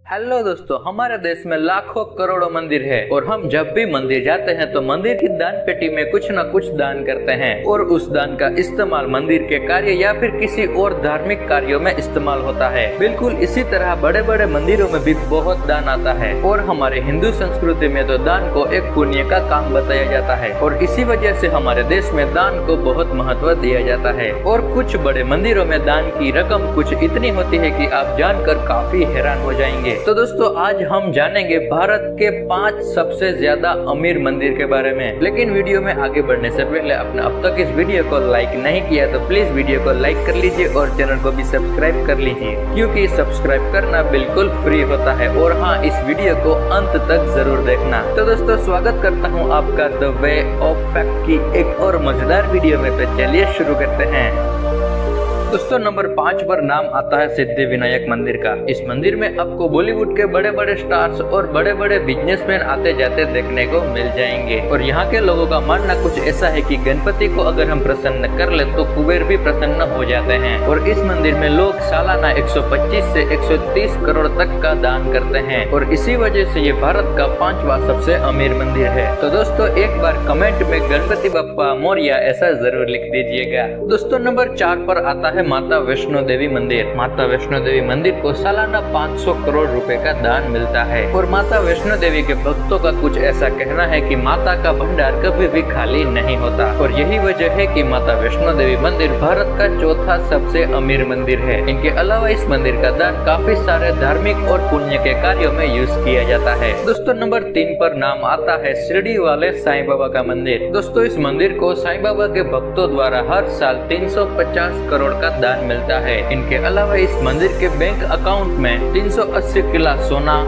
Hello दोस्तों, हमारे देश में लाखों करोड़ों मंदिर है और हम जब भी मंदिर जाते हैं तो मंदिर की दान पेटी में कुछ न कुछ दान करते हैं और उस दान का इस्तेमाल मंदिर के कार्य या फिर किसी और धार्मिक कार्यों में इस्तेमाल होता है। बिल्कुल इसी तरह बड़े बड़े मंदिरों में भी बहुत दान आता है और हमारे हिंदू संस्कृति में तो दान को एक पुण्य का काम बताया जाता है और इसी वजह से हमारे देश में दान को बहुत महत्व दिया जाता है। और कुछ बड़े मंदिरों में दान की रकम कुछ इतनी होती है कि आप जानकर काफी हैरान हो जाएंगे। तो दोस्तों आज हम जानेंगे भारत के 5 सबसे ज्यादा अमीर मंदिर के बारे में। लेकिन वीडियो में आगे बढ़ने से पहले आपने अब तक इस वीडियो को लाइक नहीं किया तो प्लीज वीडियो को लाइक कर लीजिए और चैनल को भी सब्सक्राइब कर लीजिए, क्योंकि सब्सक्राइब करना बिल्कुल फ्री होता है। और हाँ, इस वीडियो को अंत तक जरूर देखना। तो दोस्तों स्वागत करता हूँ आपका द वे ऑफ फैक्ट की एक और मजेदार वीडियो में। तो चलिए शुरू करते हैं। दोस्तों नंबर 5 पर नाम आता है सिद्धि विनायक मंदिर का। इस मंदिर में आपको बॉलीवुड के बड़े बड़े स्टार्स और बड़े बड़े बिजनेसमैन आते जाते देखने को मिल जाएंगे। और यहाँ के लोगों का मानना कुछ ऐसा है कि गणपति को अगर हम प्रसन्न कर ले तो कुबेर भी प्रसन्न हो जाते हैं। और इस मंदिर में लोग सालाना 125 से 130 करोड़ तक का दान करते हैं और इसी वजह से ये भारत का 5वां सबसे अमीर मंदिर है। तो दोस्तों एक बार कमेंट में गणपति बप्पा मोरया ऐसा जरूर लिख दीजिएगा। दोस्तों नंबर 4 पर आता है माता वैष्णो देवी मंदिर। माता वैष्णो देवी मंदिर को सालाना 500 करोड़ रुपए का दान मिलता है और माता वैष्णो देवी के भक्तों का कुछ ऐसा कहना है कि माता का भंडार कभी भी खाली नहीं होता। और यही वजह है कि माता वैष्णो देवी मंदिर भारत का 4था सबसे अमीर मंदिर है। इनके अलावा इस मंदिर का दान काफी सारे धार्मिक और पुण्य के कार्यों में यूज किया जाता है। दोस्तों नंबर 3 पर नाम आता है शिरडी वाले साईं बाबा का मंदिर। दोस्तों इस मंदिर को साईं बाबा के भक्तों द्वारा हर साल 350 करोड़ का दान मिलता है। इनके अलावा इस मंदिर के बैंक अकाउंट में 380 किलो सोना,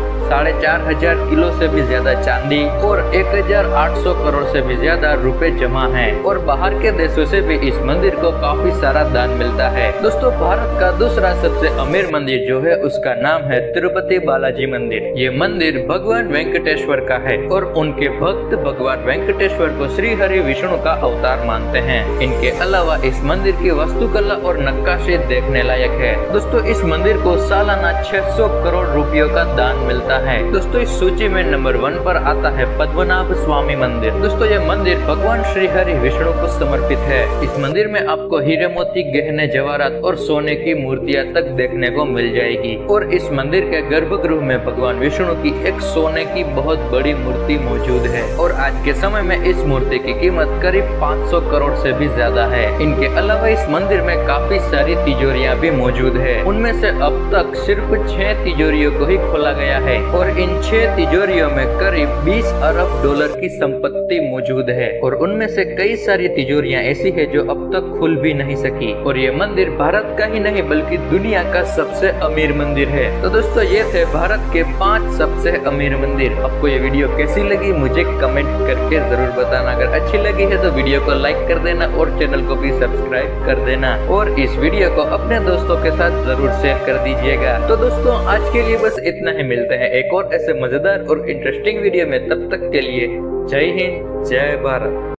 4500 किलो से भी ज्यादा चांदी और 1800 करोड़ से भी ज्यादा रुपए जमा हैं। और बाहर के देशों से भी इस मंदिर को काफी सारा दान मिलता है। दोस्तों भारत का दूसरा सबसे अमीर मंदिर जो है उसका नाम है तिरुपति बालाजी मंदिर। ये मंदिर भगवान वेंकटेश्वर का है और उनके भक्त भगवान वेंकटेश्वर को श्री हरि विष्णु का अवतार मानते हैं। इनके अलावा इस मंदिर की वास्तुकला और नक्काशी देखने लायक है। दोस्तों इस मंदिर को सालाना 600 करोड़ रुपयों का दान मिलता है। दोस्तों इस सूची में नंबर 1 पर आता है पद्मनाभ स्वामी मंदिर। दोस्तों ये मंदिर भगवान श्री हरि विष्णु को समर्पित है। इस मंदिर में आपको हीरे मोती, गहने, जवाहरात और सोने की मूर्तियां तक देखने को मिल जाएगी। और इस मंदिर के गर्भगृह में भगवान विष्णु की एक सोने की बहुत बड़ी मूर्ति मौजूद है और आज के समय में इस मूर्ति की कीमत करीब 500 करोड़ से भी ज्यादा है। इनके अलावा इस मंदिर में काफी सारी तिजोरियां भी मौजूद है। उनमें से अब तक सिर्फ 6 तिजोरियों को ही खोला गया है और इन 6 तिजोरियों में करीब 20 अरब डॉलर की संपत्ति मौजूद है। और उनमें से कई सारी तिजोरियां ऐसी है जो अब तक खुल भी नहीं सकी। और ये मंदिर भारत का ही नहीं बल्कि दुनिया का सबसे अमीर मंदिर है। तो दोस्तों ये थे भारत के 5 सबसे अमीर मंदिर। आपको ये वीडियो कैसी लगी मुझे कमेंट करके जरूर बताना। अगर अच्छी लगी है तो वीडियो को लाइक कर देना और चैनल को भी सब्सक्राइब कर देना और इस वीडियो को अपने दोस्तों के साथ जरूर शेयर कर दीजिएगा। तो दोस्तों आज के लिए बस इतना ही। मिलते हैं एक और ऐसे मजेदार और इंटरेस्टिंग वीडियो में। तब तक के लिए जय हिंद, जय भारत।